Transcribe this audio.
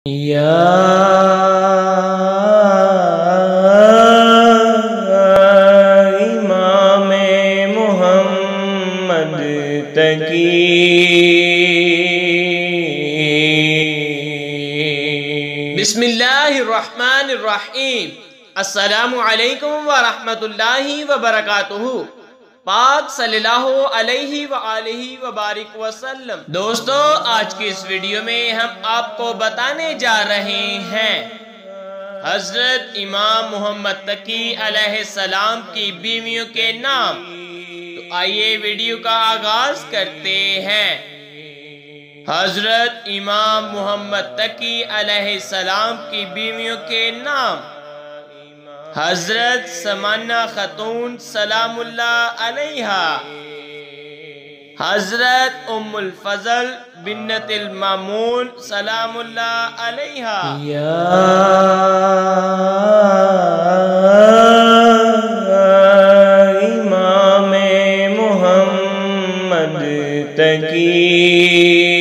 یا امام محمد تقی بسم اللہ الرحمن الرحیم السلام علیکم ورحمۃ اللہ وبرکاتہ۔ پاک صلی اللہ علیہ وآلہ وبارک وسلم۔ دوستو، آج کی اس ویڈیو میں ہم آپ کو بتانے جا رہے ہیں حضرت امام محمد تقی علیہ السلام کی بیویوں کے نام۔ تو آئیے ویڈیو کا آغاز کرتے ہیں۔ حضرت امام محمد تقی علیہ السلام کی بیویوں کے نام: حضرت سمانہ خاتون سلام اللہ علیہا، حضرت ام الفضل بنت المامون سلام اللہ علیہا، یا امام محمد تقی